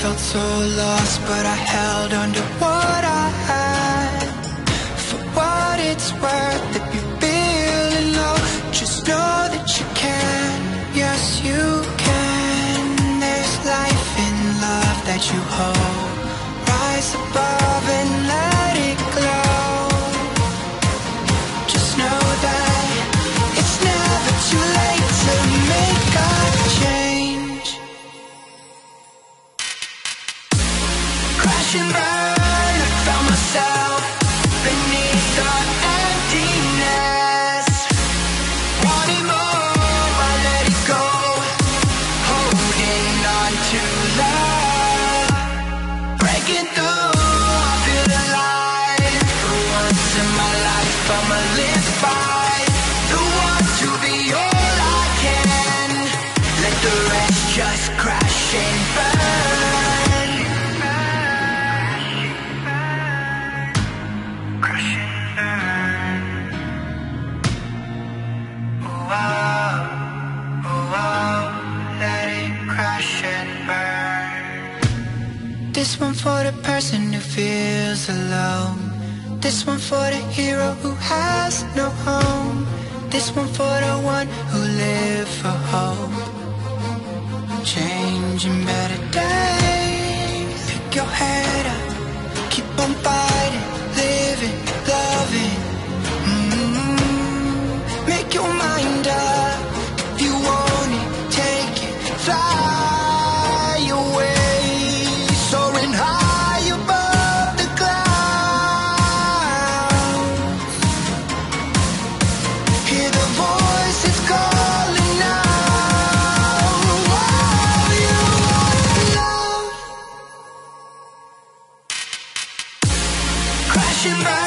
felt so lost, but I held on to what I had. For what it's worth, if you're feeling low, just know that you can. Yes, you can. There's life in love that you hold. Rise above and let it glow. Just know that it's never too late to make a change. Crash and burn, I found myself beneath the emptiness. Wanting more, I let it go. Holding on to love. Breaking through, I feel alive. For once in my life, I'ma live by the want to be all I can. Let the rest just crash and burn. Crash and burn. Oh, oh, oh, oh, let it crash and burn. This one for the person who feels alone. This one for the hero who has no home. This one for the one who live for hope. Changing better days. Pick your head up, keep on fighting, living, loving. Make your mind up. If you want it, take it, fly away, soaring high above the clouds. Hear the voices calling out. Oh, you love. Crash and burn.